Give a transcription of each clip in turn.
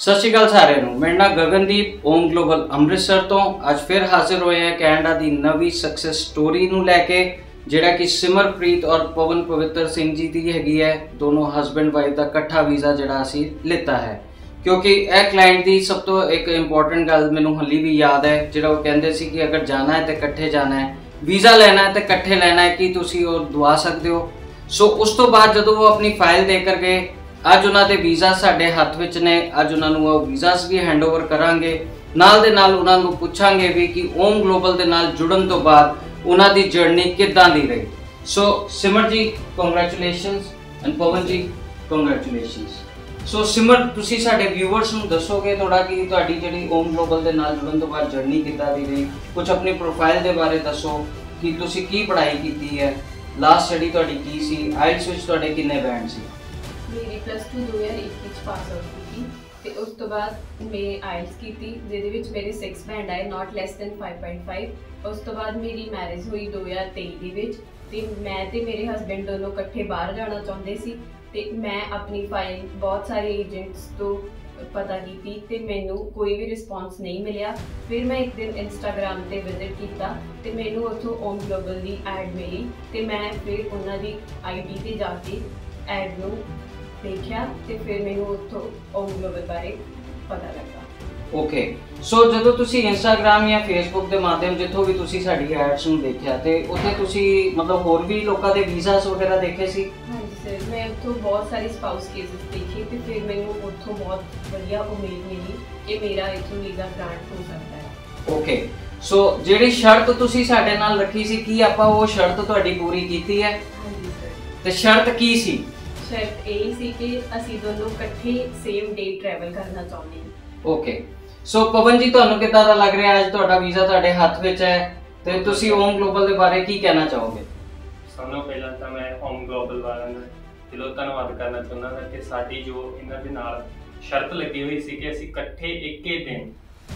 सत श्री अकाल सारिਆਂ ਨੂੰ। मेरा नाम गगनदीप ओम ग्लोबल अमृतसर तो अज फिर हाजिर होए हैं कैनेडा की नवी सक्सैस स्टोरी नूं लैके जिहड़ा कि सिमरप्रीत और पवन पवित्र सिंह जी की हैगी है। दोनों हसबैंड वाइफ का इकट्ठा वीज़ा जिहड़ा असीं लिता है, क्योंकि यह क्लाइंट की सब तो एक इंपॉर्टेंट गल मैनूं हली भी याद है, जिहड़ा वो कहंदे सी कि अगर जाना है तो इकट्ठे जाना है, वीज़ा लेना है तो इकट्ठे लेना है कि तुसीं वो दवा सकते हो। सो उस तो बाद जदों वो अपनी फाइल देकर गए, अज उन्होंने वीज़ा साडे हत्थ विच ने, अज उन्होंने वीज़ास भी हैंडओवर करांगे, नाल दे नाल उन्होंने पुछांगे भी कि ओम ग्लोबल दे नाल जुड़न तो बाद उन्होंने जर्नी किदां दी रही। सो सिमर जी कंग्रेचुलेशनस एंड पवन जी कंग्रेचुलेशनस। सो सिमर तुसी साडे व्यूअर्स नूं दसोगे थोड़ा कि तुहाडी जिहड़ी ओम ग्लोबल दे नाल जुड़न तो बाद जर्नी किदां दी रही, कुछ अपनी प्रोफाइल दे बारे दसो कि तुसी की पढ़ाई कीती है, लास्ट स्टडी तुहाडी की सी, आइल्स विच तुहाडे किन्ने बैंड सी? मेरी +2 2021 पास आउट की ते उस तो बाद मैं आइल्स की जिहदे विच मेरे 6 बैंड आए, नॉट लैस दैन 5.5। उस तो बाद मेरी मैरिज हुई 2023 दे विच ते मैं ते मेरे हसबैंड दोनों इकट्ठे बाहर जाना चाहते सी ते मैं अपनी फाइल बहुत सारे एजेंट्स तो पता की ते मैनू कोई भी रिस्पॉन्स नहीं मिलिया। फिर मैं एक दिन इंस्टाग्राम ते विजिट किया ते मैनू उत्थों ओम ग्लोबल की ऐड मिली ते मैं फिर उन्हां दी आईडी ते जाके ऐड नूं देखिया ते फिर मैनू उत्थों ओम ग्लोबल बारे पता लगा। ओके, सो जदों तुसी इंस्टाग्राम या फेसबुक के माध्यम जिथों भी तुसी साडी एड्स नूं देखिया ते उत्थे तुसी मतलब होर भी लोकां दे वीज़ास वगैरह देखे सी? हाँ जी सर, मैं उत्थों बहुत सारे स्पाउस केसेस देखे ते फिर मैनू उत्थों बहुत बढ़िया उम्मीद मिली कि मेरा इत्थों वीज़ा ग्रांट हो सकता है। ओके, सो जिहड़ी शर्त तुसी साडे नाल रखी सी की आपां वो शर्त तुहाडी पूरी कीती है? हाँ जी सर। ते शर्त की सी? शर्त यही सी कि असीं दोनों इकट्ठे सेम डे ट्रैवल करना चाहते हैं। ओके, सो पवन जी तुहानू किदां दा लग रहा है अज तुहाडा वीज़ा तुहाडे हत्थ विच है ते तुसी ओम ग्लोबल दे बारे की कहना चाहोगे? सब तो पहला तो मैं ओम ग्लोबल वालों का दिलों धन्नवाद करना चाਹੁੰਦਾ कि साडी जो इन्हां दे नाल शर्त लगी हुई सी कि असीं इकट्ठे एक ही दिन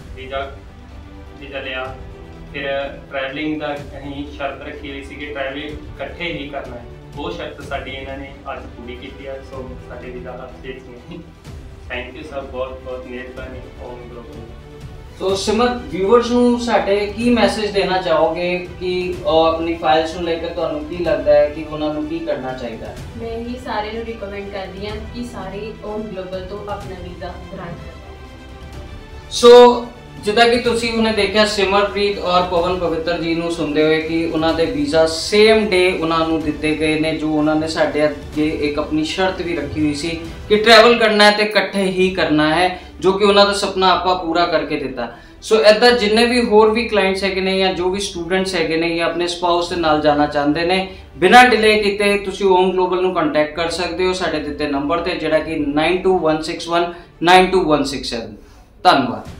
वीज़ा लिया। फिर ट्रैवलिंग का असीं शर्त रखी हुई सी कि ट्रैवलिंग इकट्ठे ही करना है, वो शर्त साडी इन्हां ने अज पूरी की है। सो साडे वीज़ा हत्थ विच नहीं। थैंक यू सर, बहुत बहुत मेहरबानी ओम ग्लोबल। तो सिमर व्यूअर्स नू साडे की मैसेज देना चाहोगे कि अपनी फाइल्स नू लेकर तुहानू की लगता है कि उन्हां नू की करना चाहिए? मैं ही सारे नू रिकमेंड करदी हां कि सारे ओम ग्लोबल तो अपना वीज़ा ग्रांट करें। सो जिदा कि तुसी उन्हें देखा सिमरप्रीत और पवन पवित्र जी नू सुनते हुए कि उन्होंने वीज़ा सेम डे उन्होंने दिते गए ने, जो उन्होंने साडे अगे एक अपनी शर्त भी रखी हुई सी कि ट्रैवल करना है तो इकट्ठे ही करना है, जो कि उन्होंने सपना आपा पूरा करके दिता। सो इदा जिन्ने भी होर भी क्लाइंट्स है या जो भी स्टूडेंट्स है या अपने स्पाउस के नाल जाना चाहते हैं, बिना डिले किए तुसी ओम ग्लोबल नू कॉन्टैक्ट कर सकते हो साडे दिते नंबर ते, जिहड़ा कि 9216192167। धन्यवाद।